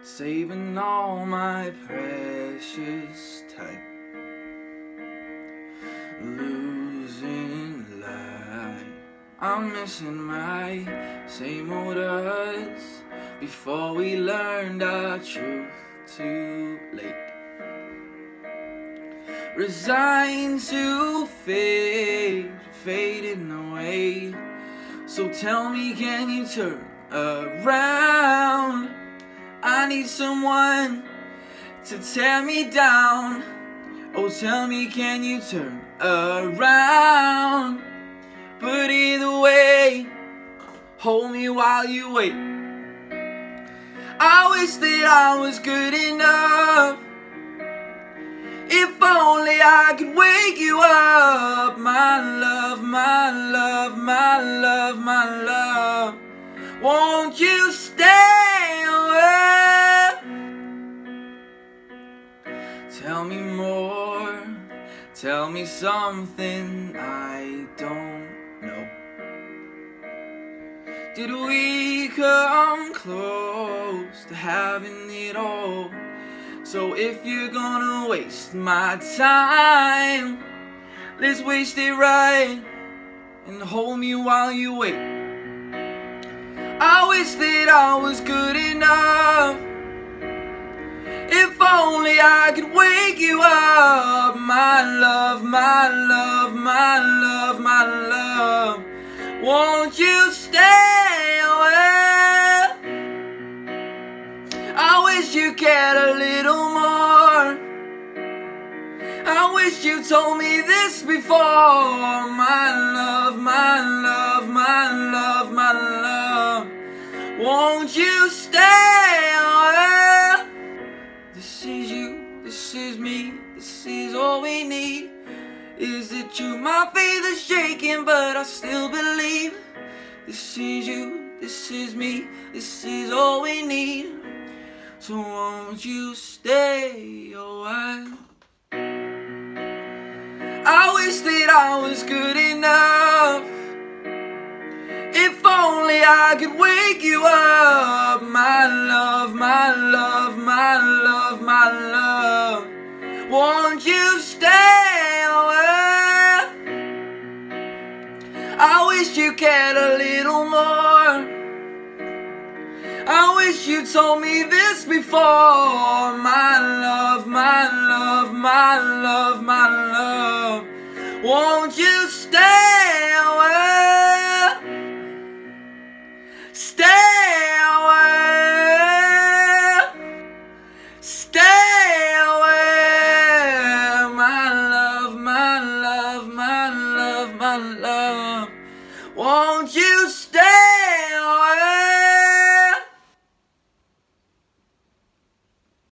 saving all my precious time, losing light. I'm missing my same old us before we learned our truth too late. Resigned to fade, fading away. So tell me, can you turn around? I need someone to tear me down. Oh, tell me, can you turn around? But either way, hold me while you wait. I wish that I was good enough. If only I could wake you up, my love, my love, my love, my love. Won't you stay away? Tell me more, tell me something I don't know. Did we come close to having it all? So if you're gonna waste my time, let's waste it right and hold me while you wait. I wish that I was good enough. If only I could wake you up, my love, my love, my love, my love. Won't you stay away? I wish you cared a little more. I wish you told me this before, my love, my love, my love, my love. Won't you stay away? This is you, this is me, this is all we need. Is it true? My faith is shaking, but I still believe. This is you, this is me, this is all we need. So won't you stay a while? I wish that I was good enough. If only I could wake you up, my love, my love, my love, my love. Won't you stay away? I wish you cared a little more. I wish you told me this before, my love, my love, my love, my love. Won't you stay away? Stay away. Stay away. My love, my love, my love, my love. Won't you stay away?